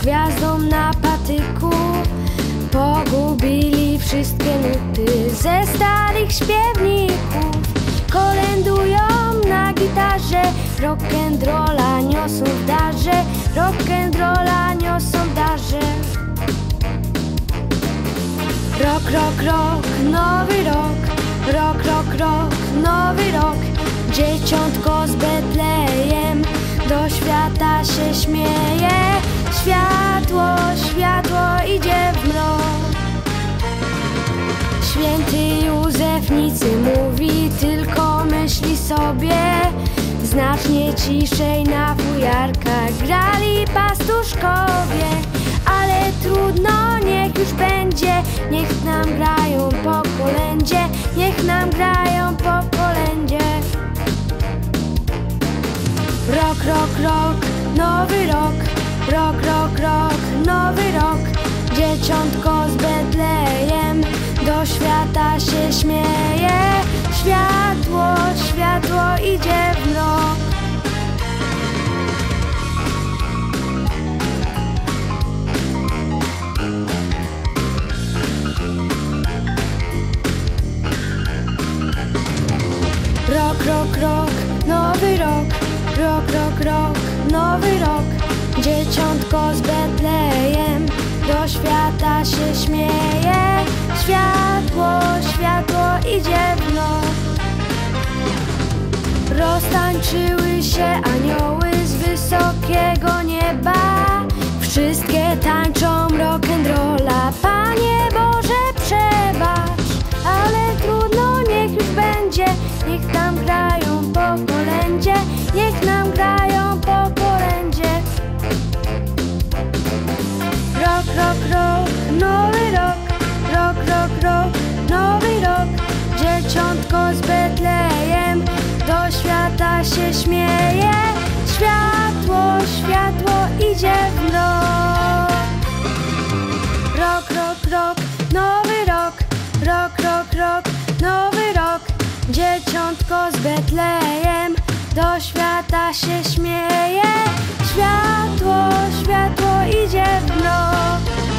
gwiazdą na patyku. Pogubili wszystkie nuty ze starych śpiewników. Kolędują na gitarze, rock'n'rolla niosą w darze, rock'n'rolla niosą w darze. Rok, rok, rok, nowy rok, rok, rok, rok, nowy rok. Dzieciątko z Betlejem do świata się śmieje. Światło, światło idzie w mrok. Święty Józef nic nie mówi, tylko myśli sobie. Znacznie ciszej na fujarkach grali pastuszkowie. Ale trudno, niech już będzie, niech nam grają po kolędzie, niech nam grają po kolędzie. Rok, rok, rok, nowy rok, rok, rok, rok, nowy rok. Dzieciątko z Betlejem do świata się śmieje. Światło, światło idzie w mrok. Rok, rok, rok, nowy rok, rok, rok, rok, nowy rok. Dzieciątko z Betlejem do świata się śmieje. Światło, światło idzie w noc. Roztańczyły się anioły z wysokiego nieba. Wszystkie tańczą rock'n'rolla. Panie Boże, przebacz, ale trudno, niech już będzie, niech nam grają po kolędzie, niech nam grają po kolędzie. Rok, rok, rok, nowy rok, rok, rok, rok, nowy rok. Dzieciątko z Betlejem do świata się śmieje. Światło, światło idzie w mrok. Rok, rok, rok, nowy rok, rok, rok, rok, nowy rok. Dzieciątko z Betlejem do świata się śmieje. Światło, światło idzie w mrok.